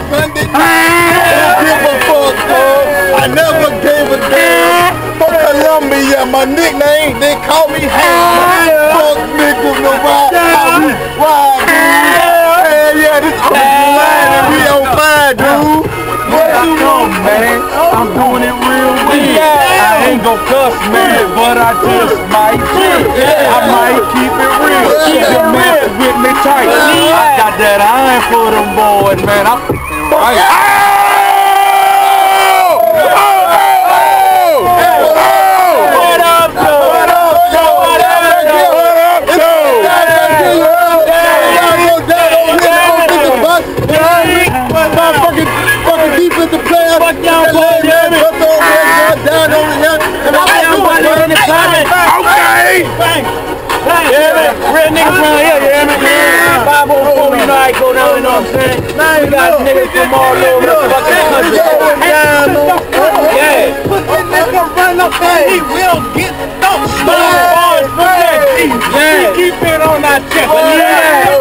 Sunday night. Don't give a fuck, dog. I never gave a damn. From Columbia, my nickname, they call me Ham. Fuck niggas, no ride, how we ride, dude. Hell yeah, this is line and we on fire, dude. What you doing, man? I'm doing it real weird. I ain't gon' cuss, man, but I just might. I might keep it real. The man with me tight. I got that iron for them boys, man. I'm right. The player, fuck y'all boys, down over here, and okay. Yeah, real niggas around here, you hear me? 504, you know I go down, you know what I'm saying? We got niggas from all over the fucking country. Yeah. He will get stuck. Yeah. Keep it on that chest.